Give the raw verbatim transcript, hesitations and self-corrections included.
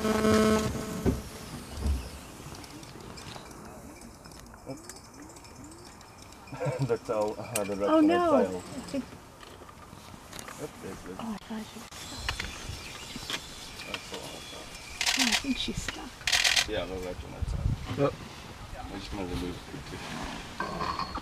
The tail, uh, the red Oh on no! the tail. I think, Yep, there's good. oh, I thought she was stuck. That's all on the Oh, I think she's stuck. tail. Yeah, the red on that tail. Yep. I'm just going to remove the tissue.